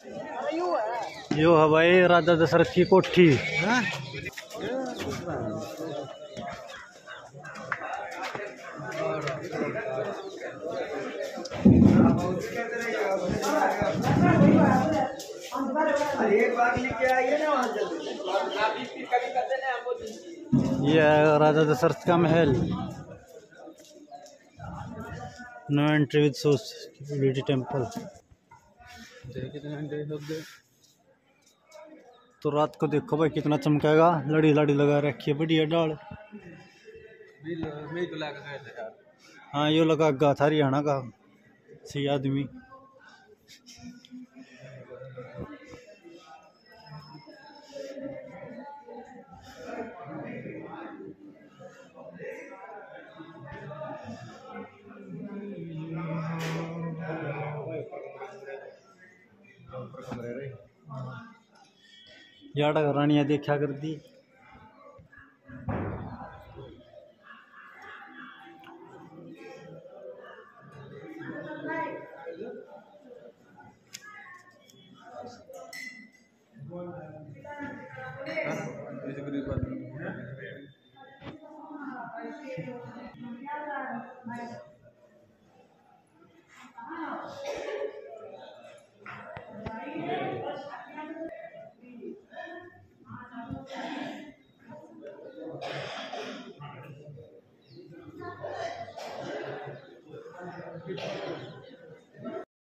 यो है भाई राजा दशरथ की कोठी। ये है राजा दशरथ का महल। No entry with security temple. तो रात को देखो भाई कितना चमकेगा। लड़ी लड़ी लगा रखी है बढ़िया डाल। हाँ यो लगा गा था हरियाणा का सी आदमी। याड़ा रानिया देखा कर दी।